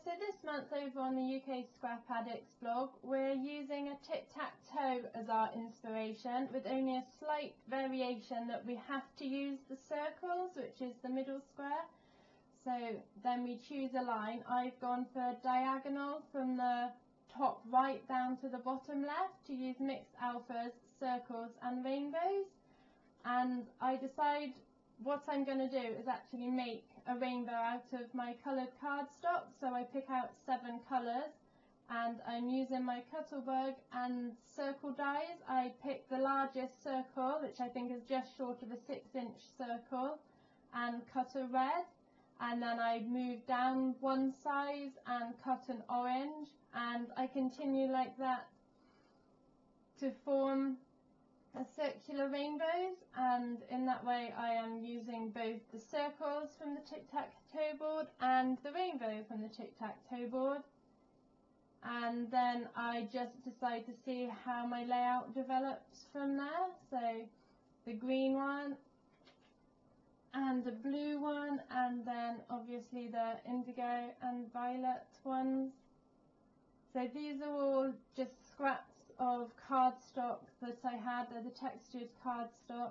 so this month over on the UK Scrap Addicts blog, we're using a tic-tac-toe as our inspiration, with only a slight variation that we have to use the circles, which is the middle square. So then we choose a line. I've gone for a diagonal from the top right down to the bottom left to use mixed alphas, circles and rainbows. And I decide what I'm going to do is actually make a rainbow out of my coloured cardstock. So I pick out 7 colours and I'm using my Cuttlebug and circle dies. I pick the largest circle, which I think is just short of a 6-inch circle, and cut a red. And then I move down one size and cut an orange, and I continue like that to form a circular rainbows, and in that way I am using both the circles from the tic-tac-toe board and the rainbow from the tic-tac-toe board. And then I just decide to see how my layout develops from there. So the green one and the blue one, and then obviously the indigo and violet ones. So these are all just scraps of cardstock that I had, the textured cardstock.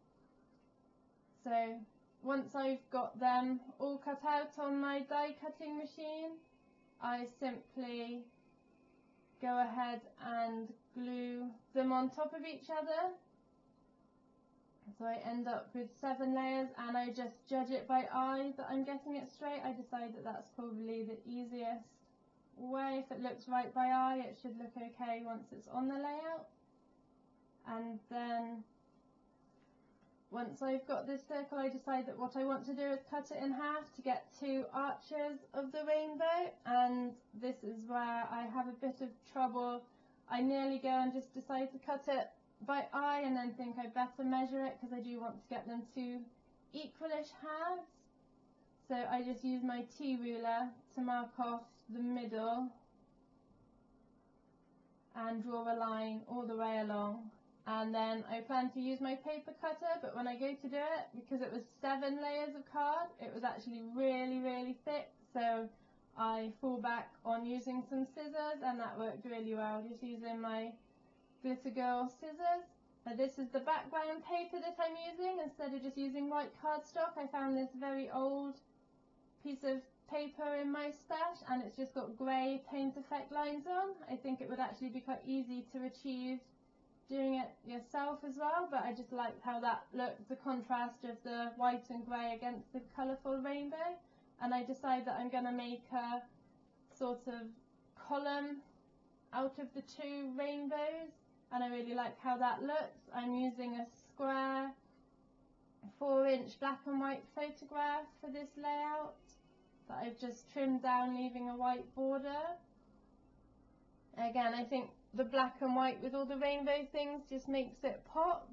So once I've got them all cut out on my die cutting machine, I simply go ahead and glue them on top of each other. So I end up with 7 layers, and I just judge it by eye that I'm getting it straight. I decide that that's probably the easiest way. If it looks right by eye, it should look okay once it's on the layout. And then once I've got this circle, I decide that what I want to do is cut it in half to get 2 arches of the rainbow, and this is where I have a bit of trouble. I nearly go and just decide to cut it by eye and then think I better measure it, because I do want to get them 2 equalish halves. So I just use my T-ruler to mark off the middle and draw a line all the way along. And then I plan to use my paper cutter, but when I go to do it, because it was 7 layers of card, it was actually really thick, so I fall back on using some scissors, and that worked really well, just using my Glitter Girl scissors. This is the background paper that I'm using. Instead of just using white cardstock, I found this very old piece of paper in my stash, and it's just got grey paint effect lines on. I think it would actually be quite easy to achieve doing it yourself as well, but I just liked how that looked, the contrast of the white and grey against the colourful rainbow. And I decide that I'm going to make a sort of column out of the 2 rainbows, and I really like how that looks. I'm using a square 4-inch black and white photograph for this layout that I've just trimmed down, leaving a white border. Again, I think the black and white with all the rainbow things just makes it pop.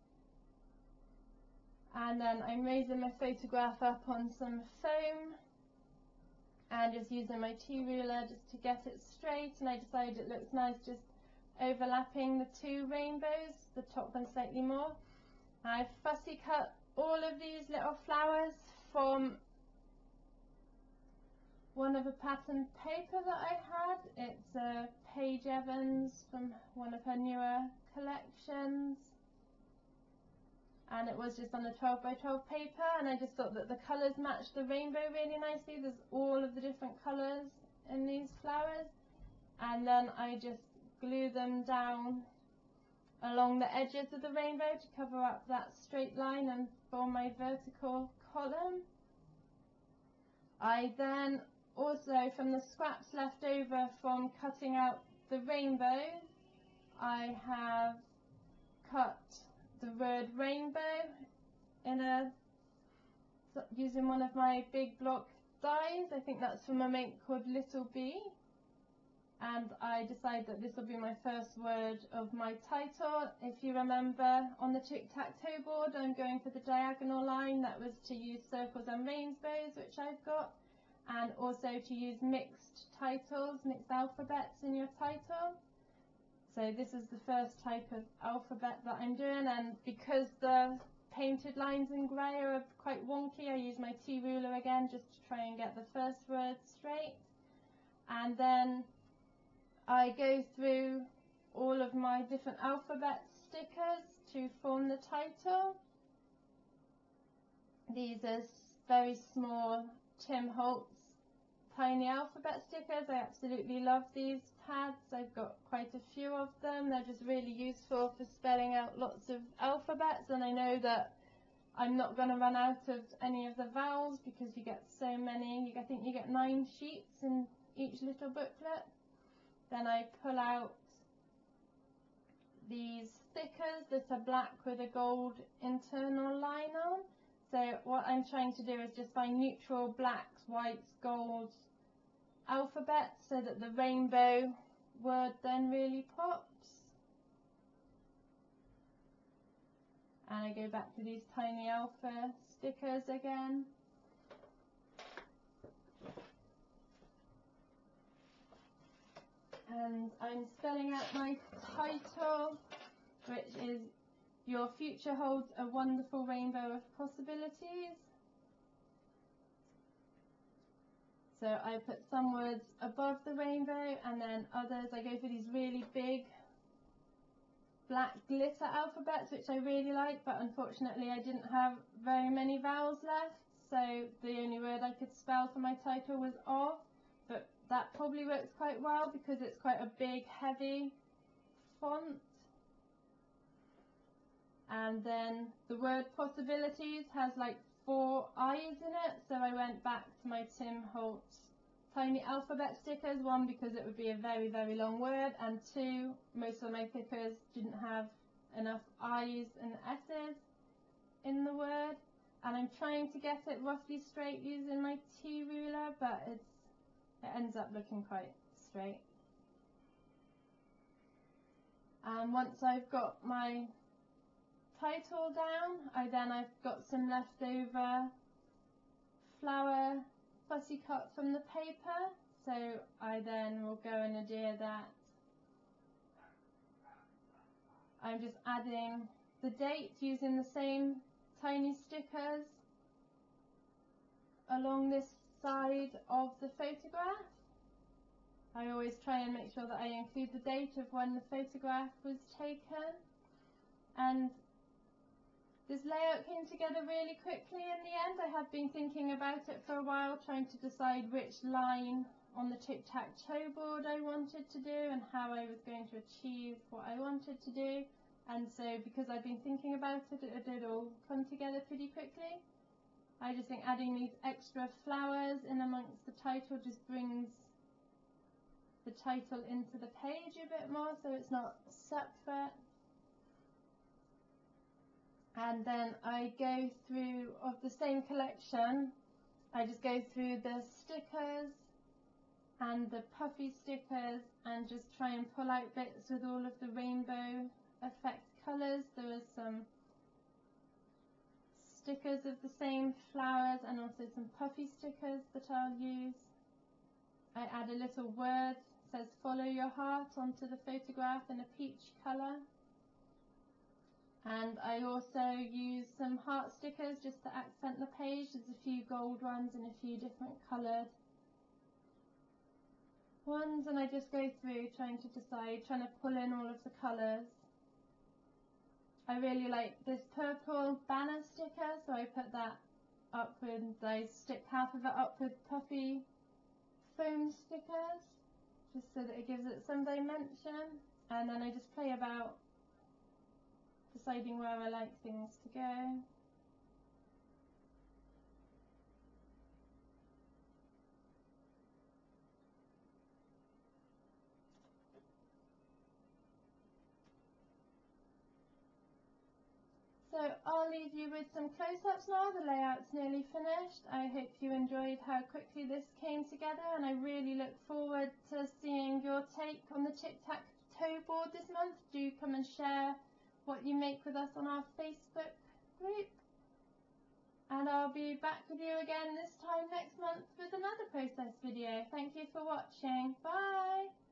And then I'm raising my photograph up on some foam and just using my T-ruler just to get it straight, and I decided it looks nice just overlapping the 2 rainbows, the top one slightly more. I've fussy cut all of these little flowers from one of a pattern paper that I had. It's a Paige Evans from one of her newer collections, and it was just on a 12 by 12 paper, and I just thought that the colours matched the rainbow really nicely. There's all of the different colours in these flowers, and then I just glue them down along the edges of the rainbow to cover up that straight line and form my vertical column. I then also, from the scraps left over from cutting out the rainbow, I have cut the word rainbow using one of my big block dies. I think that's from a make called Little Bee, and I decide that this will be my first word of my title. If you remember, on the tic-tac-toe board I'm going for the diagonal line. That was to use circles and rainbows, which I've got, and also to use mixed titles, mixed alphabets in your title. So this is the first type of alphabet that I'm doing, and because the painted lines in grey are quite wonky, I use my T-ruler again just to try and get the first word straight. And then I go through all of my different alphabet stickers to form the title. These are very small Tim Holtz tiny alphabet stickers. I absolutely love these pads. I've got quite a few of them. They're just really useful for spelling out lots of alphabets, and I know that I'm not going to run out of any of the vowels because you get so many. I think you get 9 sheets in each little booklet. Then I pull out these stickers that are black with a gold internal line on. So what I'm trying to do is just find neutral blacks, whites, golds, alphabets so that the rainbow word then really pops. And I go back to these tiny alpha stickers again. And I'm spelling out my title, which is Your Future Holds a Wonderful Rainbow of Possibilities. So I put some words above the rainbow and then others. I go for these really big black glitter alphabets, which I really like, but unfortunately I didn't have very many vowels left, so the only word I could spell for my title was of, but that probably works quite well because it's quite a big, heavy font. And then the word possibilities has like 4 I's in it, so I went back to my Tim Holtz tiny alphabet stickers. 1, because it would be a very, very long word, and 2, most of my stickers didn't have enough I's and S's in the word. And I'm trying to get it roughly straight using my T-ruler, but it ends up looking quite straight. And once I've got my title down, I've got some leftover flower fussy cut from the paper, so I then will go and adhere that. I'm just adding the date using the same tiny stickers along this side of the photograph. I always try and make sure that I include the date of when the photograph was taken. And this layout came together really quickly in the end. I have been thinking about it for a while, trying to decide which line on the tic-tac-toe board I wanted to do and how I was going to achieve what I wanted to do. And so because I've been thinking about it, it did all come together pretty quickly. I just think adding these extra flowers in amongst the title just brings the title into the page a bit more, so it's not separate. And then I go through, of the same collection, I just go through the stickers and the puffy stickers and just try and pull out bits with all of the rainbow effect colours. There are some stickers of the same flowers and also some puffy stickers that I'll use. I add a little word, says follow your heart, onto the photograph in a peach colour. And I also use some heart stickers just to accent the page. There's a few gold ones and a few different coloured ones, and I just go through trying to pull in all of the colours. I really like this purple banner sticker, so I put that up with, I stick half of it up with puffy foam stickers, just so that it gives it some dimension, and then I just play about deciding where I like things to go. So I'll leave you with some close-ups now. The layout's nearly finished. I hope you enjoyed how quickly this came together, and I really look forward to seeing your take on the tic-tac-toe board this month. Do come and share what you make with us on our Facebook group. And I'll be back with you again this time next month with another process video. Thank you for watching. Bye!